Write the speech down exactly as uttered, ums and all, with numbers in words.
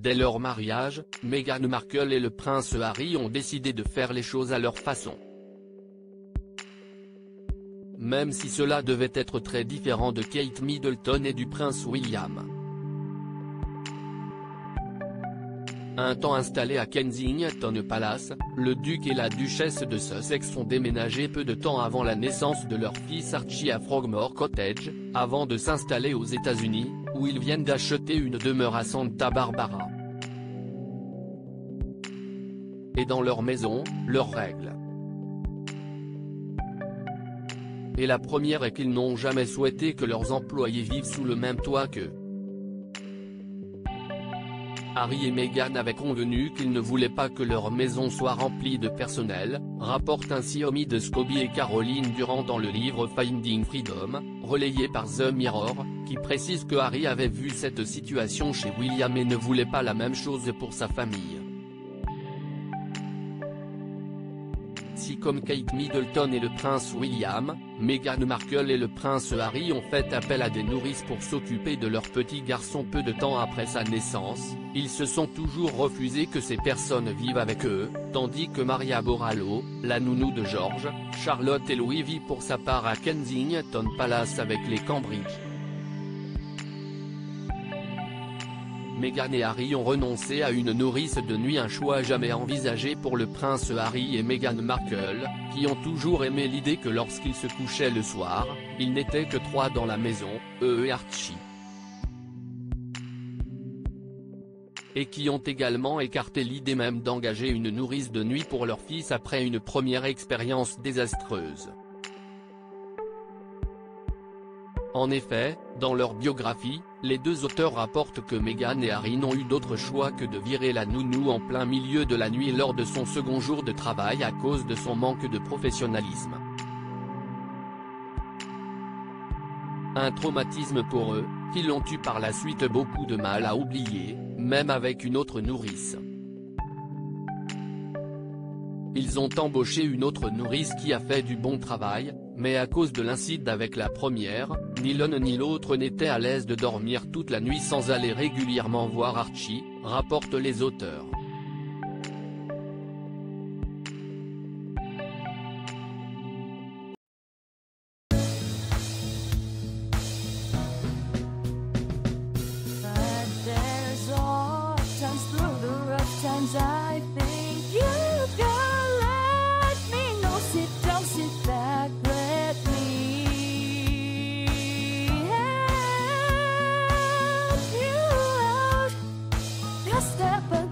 Dès leur mariage, Meghan Markle et le prince Harry ont décidé de faire les choses à leur façon. Même si cela devait être très différent de Kate Middleton et du prince William. Un temps installé à Kensington Palace, le duc et la duchesse de Sussex ont déménagé peu de temps avant la naissance de leur fils Archie à Frogmore Cottage, avant de s'installer aux États-Unis, où ils viennent d'acheter une demeure à Santa Barbara. Et dans leur maison, leurs règles. Et la première est qu'ils n'ont jamais souhaité que leurs employés vivent sous le même toit qu'eux. Harry et Meghan avaient convenu qu'ils ne voulaient pas que leur maison soit remplie de personnel, rapporte ainsi Omi de Scobie et Caroline Durand dans le livre Finding Freedom, relayé par The Mirror, qui précise que Harry avait vu cette situation chez William et ne voulait pas la même chose pour sa famille. Si comme Kate Middleton et le prince William, Meghan Markle et le prince Harry ont fait appel à des nourrices pour s'occuper de leur petit garçon peu de temps après sa naissance, ils se sont toujours refusés que ces personnes vivent avec eux, tandis que Maria Borallo, la nounou de George, Charlotte et Louis vit pour sa part à Kensington Palace avec les Cambridge. Meghan et Harry ont renoncé à une nourrice de nuit, un choix jamais envisagé pour le prince Harry et Meghan Markle, qui ont toujours aimé l'idée que lorsqu'ils se couchaient le soir, ils n'étaient que trois dans la maison, eux et Archie. Et qui ont également écarté l'idée même d'engager une nourrice de nuit pour leur fils après une première expérience désastreuse. En effet, dans leur biographie, les deux auteurs rapportent que Meghan et Harry n'ont eu d'autre choix que de virer la nounou en plein milieu de la nuit lors de son second jour de travail à cause de son manque de professionnalisme. Un traumatisme pour eux, qu'ils ont eu par la suite beaucoup de mal à oublier, même avec une autre nourrice. Ils ont embauché une autre nourrice qui a fait du bon travail, mais à cause de l'incident avec la première, ni l'un ni l'autre n'étaient à l'aise de dormir toute la nuit sans aller régulièrement voir Archie, rapportent les auteurs. Step